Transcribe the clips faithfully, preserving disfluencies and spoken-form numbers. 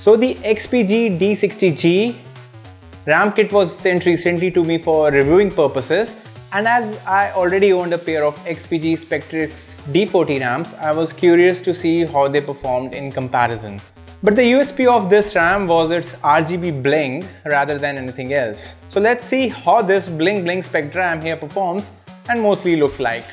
So the X P G D sixty G RAM kit was sent recently to me for reviewing purposes, and as I already owned a pair of X P G Spectrix D forty RAMs, I was curious to see how they performed in comparison. But the U S P of this RAM was its R G B bling rather than anything else. So let's see how this bling bling Spect RAM here performs and mostly looks like.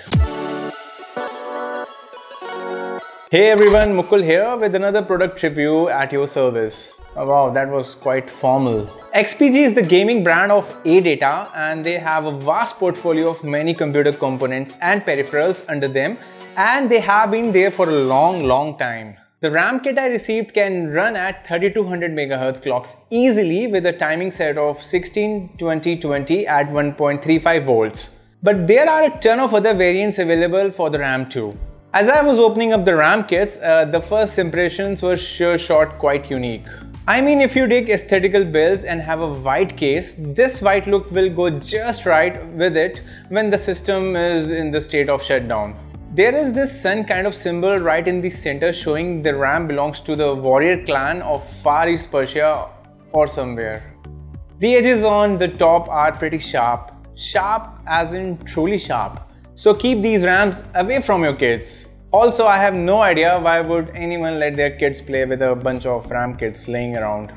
Hey everyone, Mukul here with another product review at your service. Oh, wow, that was quite formal. X P G is the gaming brand of Adata, and they have a vast portfolio of many computer components and peripherals under them, and they have been there for a long, long time. The RAM kit I received can run at thirty-two hundred megahertz clocks easily with a timing set of sixteen twenty twenty at one point three five volts. But there are a ton of other variants available for the RAM too. As I was opening up the RAM kits, uh, the first impressions were sure shot quite unique. I mean, if you dig aesthetical builds and have a white case, this white look will go just right with it when the system is in the state of shutdown. There is this sun kind of symbol right in the center showing the RAM belongs to the warrior clan of Far East Persia or somewhere. The edges on the top are pretty sharp. Sharp as in truly sharp. So keep these RAMs away from your kids. Also, I have no idea why would anyone let their kids play with a bunch of RAM kits laying around.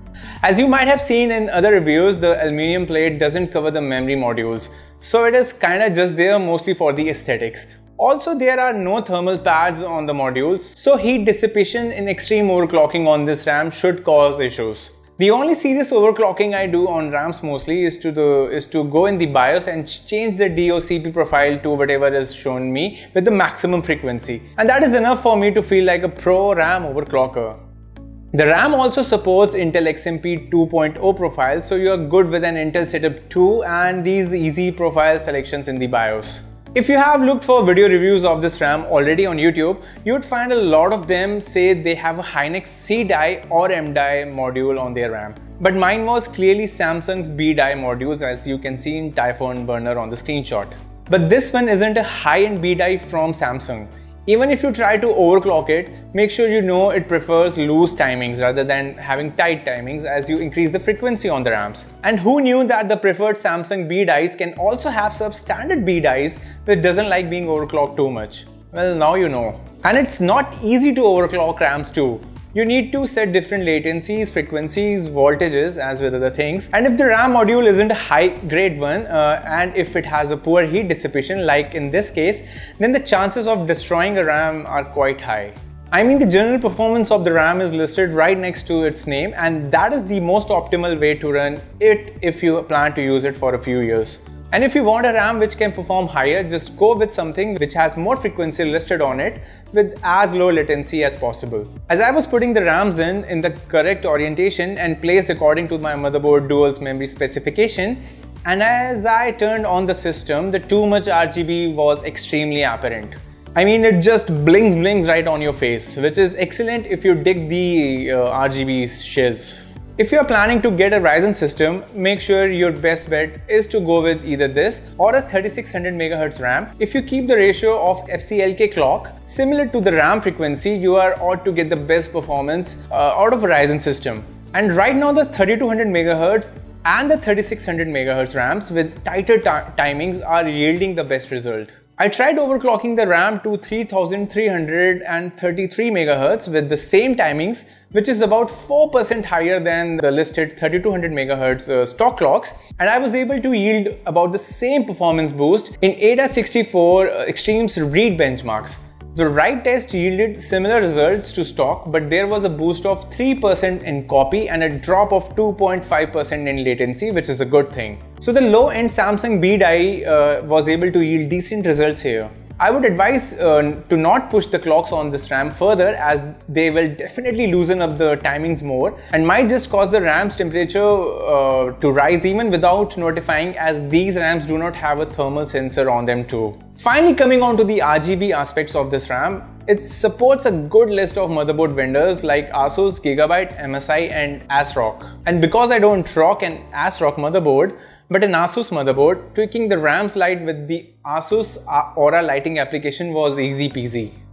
As you might have seen in other reviews, the aluminium plate doesn't cover the memory modules, so it is kinda just there mostly for the aesthetics. Also, there are no thermal pads on the modules, so heat dissipation in extreme overclocking on this RAM should cause issues. The only serious overclocking I do on RAMs mostly is to the is to go in the BIOS and change the D O C P profile to whatever is shown me with the maximum frequency, and that is enough for me to feel like a pro RAM overclocker. The RAM also supports Intel X M P two point oh profile, so you are good with an Intel setup too and these easy profile selections in the BIOS. If you have looked for video reviews of this RAM already on YouTube, you would find a lot of them say they have a Hynix C-die or M-die module on their RAM. But mine was clearly Samsung's B-die modules, as you can see in Typhoon burner on the screenshot. But this one isn't a high-end B-die from Samsung. Even if you try to overclock it, make sure you know it prefers loose timings rather than having tight timings as you increase the frequency on the RAMs. And who knew that the preferred Samsung B-dies can also have substandard B-dies which doesn't like being overclocked too much? Well, now you know. And it's not easy to overclock RAMs too. You need to set different latencies, frequencies, voltages as with other things. And if the RAM module isn't a high grade one uh, and if it has a poor heat dissipation like in this case, then the chances of destroying a RAM are quite high. I mean, the general performance of the RAM is listed right next to its name, and that is the most optimal way to run it if you plan to use it for a few years. And if you want a RAM which can perform higher, just go with something which has more frequency listed on it with as low latency as possible. As I was putting the RAMs in in the correct orientation and placed according to my motherboard dual's memory specification, and as I turned on the system, the too much R G B was extremely apparent. I mean, it just blings blings right on your face, which is excellent if you dig the uh, R G B shiz. If you are planning to get a Ryzen system, make sure your best bet is to go with either this or a thirty-six hundred megahertz RAM. If you keep the ratio of F C L K clock similar to the RAM frequency, you are ought to get the best performance uh, out of a Ryzen system. And right now the thirty-two hundred megahertz and the thirty-six hundred megahertz RAMs with tighter timings are yielding the best result. I tried overclocking the RAM to three thousand three hundred thirty-three megahertz with the same timings, which is about four percent higher than the listed thirty-two hundred megahertz uh, stock clocks, and I was able to yield about the same performance boost in Adata sixty-four uh, Extreme's read benchmarks. The write test yielded similar results to stock, but there was a boost of three percent in copy and a drop of two point five percent in latency, which is a good thing. So the low-end Samsung B-die uh, was able to yield decent results here. I would advise uh, to not push the clocks on this RAM further, as they will definitely loosen up the timings more and might just cause the RAM's temperature uh, to rise even without notifying, as these RAMs do not have a thermal sensor on them too. Finally, coming on to the R G B aspects of this RAM, it supports a good list of motherboard vendors like Asus, Gigabyte, M S I and ASRock. And because I don't rock an ASRock motherboard but an Asus motherboard, tweaking the RAMs light with the Asus Aura lighting application was easy peasy.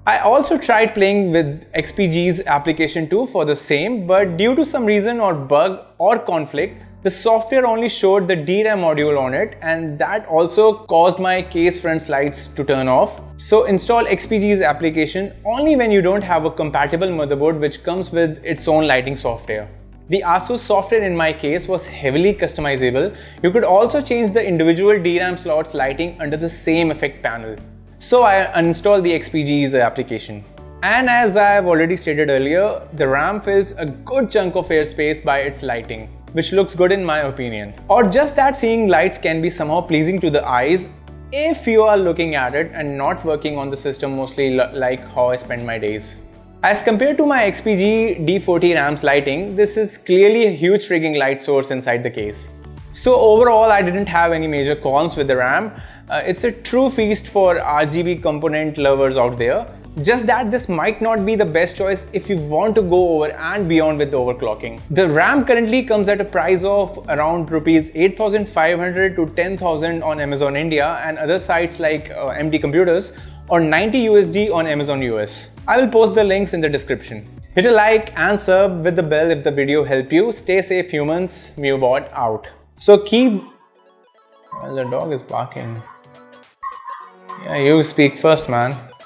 I also tried playing with X P G's application too for the same, but due to some reason or bug or conflict, the software only showed the D RAM module on it, and that also caused my case front lights to turn off. So install X P G's application only when you don't have a compatible motherboard which comes with its own lighting software. The ASUS software in my case was heavily customizable. You could also change the individual D RAM slots lighting under the same effect panel. So I uninstalled the X P G's application. And as I have already stated earlier, the RAM fills a good chunk of airspace by its lighting, which looks good in my opinion. Or just that seeing lights can be somehow pleasing to the eyes if you are looking at it and not working on the system mostly like how I spend my days. As compared to my X P G D forty RAM's lighting, this is clearly a huge frigging light source inside the case. So overall, I didn't have any major qualms with the RAM. Uh, it's a true feast for R G B component lovers out there. Just that this might not be the best choice if you want to go over and beyond with the overclocking. The RAM currently comes at a price of around rupees eight thousand five hundred to ten thousand on Amazon India and other sites like uh, M D Computers, or ninety U S D on Amazon U S. I will post the links in the description. Hit a like and sub with the bell if the video helped you. Stay safe humans, Mewbot out. So keep... Well, the dog is barking. Yeah, you speak first, man.